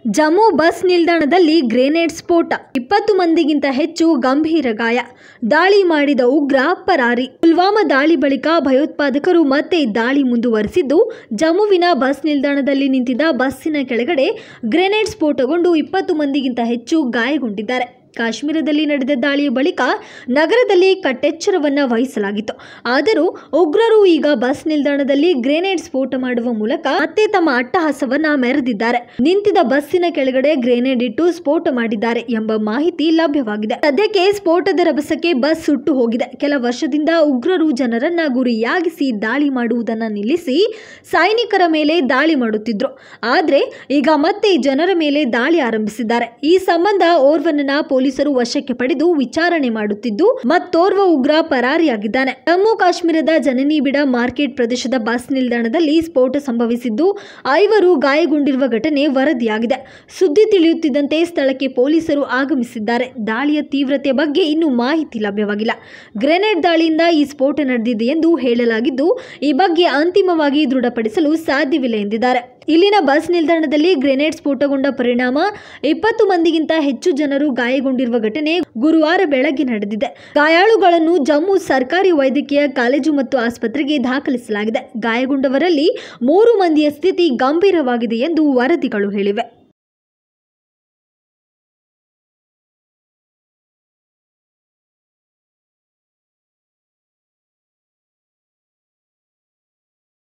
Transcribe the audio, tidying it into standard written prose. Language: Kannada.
ಜಮ್ಮು ಬಸ್ ನಿಲ್ದಾಣದಲ್ಲಿ ಗ್ರೆನೇಡ್ ಸ್ಫೋಟ, 20 ಮಂದಿಗಿಂತ ಹೆಚ್ಚು ಗಂಭೀರ ಗಾಯ. ದಾಳಿ ಮಾಡಿದ ಉಗ್ರ ಪರಾರಿ. ಪುಲ್ವಾಮಾ ದಾಳಿ ಬಳಿಕ ಭಯೋತ್ಪಾದಕರು ಮತ್ತೆ ದಾಳಿ ಮುಂದುವರೆಸಿದ್ದು, ಜಮ್ಮುವಿನ ಬಸ್ ನಿಲ್ದಾಣದಲ್ಲಿ ನಿಂತಿದ್ದ ಬಸ್ಸಿನ ಕೆಳಗಡೆ ಗ್ರೆನೇಡ್ ಸ್ಫೋಟಗೊಂಡು 20 ಮಂದಿಗಿಂತ ಹೆಚ್ಚು ಗಾಯಗೊಂಡಿದ್ದಾರೆ. ಕಾಶ್ಮೀರದಲ್ಲಿ ನಡೆದ ದಾಳಿಯ ಬಳಿಕ ನಗರದಲ್ಲಿ ಕಟ್ಟೆಚ್ಚರವನ್ನ ವಹಿಸಲಾಗಿತ್ತು. ಆದರೂ ಉಗ್ರರು ಈಗ ಬಸ್ ನಿಲ್ದಾಣದಲ್ಲಿ ಗ್ರೆನೇಡ್ ಸ್ಫೋಟ ಮಾಡುವ ಮೂಲಕ ಮತ್ತೆ ತಮ್ಮ ಅಟ್ಟಹಾಸವನ್ನ ಮೆರೆದಿದ್ದಾರೆ. ನಿಂತಿದ್ದ ಬಸ್ಸಿನ ಕೆಳಗಡೆ ಗ್ರೆನೇಡ್ ಇಟ್ಟು ಸ್ಫೋಟ ಮಾಡಿದ್ದಾರೆ ಎಂಬ ಮಾಹಿತಿ ಲಭ್ಯವಾಗಿದೆ. ಸದ್ಯಕ್ಕೆ ಸ್ಫೋಟದ ರಭಸಕ್ಕೆ ಬಸ್ ಸುಟ್ಟು ಹೋಗಿದೆ. ಕೆಲ ವರ್ಷದಿಂದ ಉಗ್ರರು ಜನರನ್ನ ಗುರಿಯಾಗಿಸಿ ದಾಳಿ ಮಾಡುವುದನ್ನು ನಿಲ್ಲಿಸಿ ಸೈನಿಕರ ಮೇಲೆ ದಾಳಿ ಮಾಡುತ್ತಿದ್ರು. ಆದ್ರೆ ಈಗ ಮತ್ತೆ ಜನರ ಮೇಲೆ ದಾಳಿ ಆರಂಭಿಸಿದ್ದಾರೆ. ಈ ಸಂಬಂಧ ಓರ್ವನನ್ನ ಪೊಲೀಸರು ವಶಕ್ಕೆ ಪಡೆದು ವಿಚಾರಣೆ ಮಾಡುತ್ತಿದ್ದು, ಮತ್ತೋರ್ವ ಉಗ್ರ ಪರಾರಿಯಾಗಿದ್ದಾನೆ. ಜಮ್ಮು ಕಾಶ್ಮೀರದ ಜನನಿಬಿಡ ಮಾರ್ಕೆಟ್ ಪ್ರದೇಶದ ಬಸ್ ನಿಲ್ದಾಣದಲ್ಲಿ ಸ್ಫೋಟ ಸಂಭವಿಸಿದ್ದು, 5 ಗಾಯಗೊಂಡಿರುವ ಘಟನೆ ವರದಿಯಾಗಿದೆ. ಸುದ್ದಿ ತಿಳಿಯುತ್ತಿದ್ದಂತೆ ಸ್ಥಳಕ್ಕೆ ಪೊಲೀಸರು ಆಗಮಿಸಿದ್ದಾರೆ. ದಾಳಿಯ ತೀವ್ರತೆ ಬಗ್ಗೆ ಇನ್ನೂ ಮಾಹಿತಿ ಲಭ್ಯವಾಗಿಲ್ಲ. ಗ್ರೆನೇಡ್ ದಾಳಿಯಿಂದ ಈ ಸ್ಫೋಟ ನಡೆದಿದೆ ಎಂದು ಹೇಳಲಾಗಿದ್ದು, ಈ ಬಗ್ಗೆ ಅಂತಿಮವಾಗಿ ದೃಢಪಡಿಸಲು ಸಾಧ್ಯವಿಲ್ಲ ಎಂದಿದ್ದಾರೆ. ಇಲ್ಲಿನ ಬಸ್ ನಿಲ್ದಾಣದಲ್ಲಿ ಗ್ರೆನೇಡ್ ಸ್ಫೋಟಗೊಂಡ ಪರಿಣಾಮ 20 ಮಂದಿಗಿಂತ ಹೆಚ್ಚು ಜನರು ಗಾಯಗೊಂಡಿರುವ ಘಟನೆ ಗುರುವಾರ ಬೆಳಗ್ಗೆ ನಡೆದಿದೆ. ಗಾಯಾಳುಗಳನ್ನು ಜಮ್ಮು ಸರ್ಕಾರಿ ವೈದ್ಯಕೀಯ ಕಾಲೇಜು ಮತ್ತು ಆಸ್ಪತ್ರೆಗೆ ದಾಖಲಿಸಲಾಗಿದೆ. ಗಾಯಗೊಂಡವರಲ್ಲಿ 3 ಮಂದಿಯ ಸ್ಥಿತಿ ಗಂಭೀರವಾಗಿದೆ ಎಂದು ವರದಿಗಳು ಹೇಳಿವೆ.